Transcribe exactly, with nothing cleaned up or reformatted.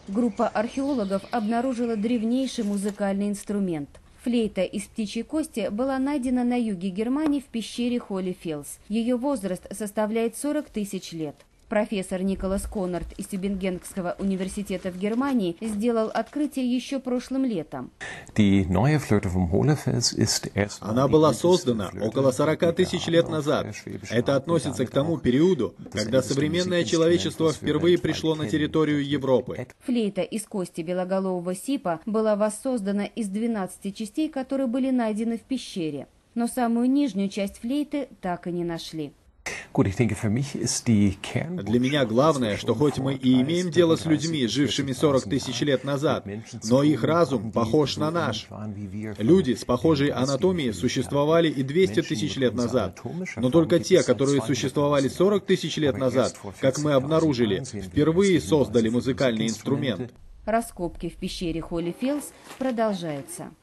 Группа археологов обнаружила древнейший музыкальный инструмент. Флейта из птичьей кости была найдена на юге Германии в пещере Холли-Фелс. Ее возраст составляет сорок тысяч лет. Профессор Николас Коннорд из Тюбингенского университета в Германии сделал открытие еще прошлым летом. Она была создана около сорока тысяч лет назад. Это относится к тому периоду, когда современное человечество впервые пришло на территорию Европы. Флейта из кости белоголового сипа была воссоздана из двенадцати частей, которые были найдены в пещере. Но самую нижнюю часть флейты так и не нашли. Для меня главное, что хоть мы и имеем дело с людьми, жившими сорок тысяч лет назад, но их разум похож на наш. Люди с похожей анатомией существовали и двести тысяч лет назад, но только те, которые существовали сорок тысяч лет назад, как мы обнаружили, впервые создали музыкальный инструмент. Раскопки в пещере Холли-Фелс продолжаются.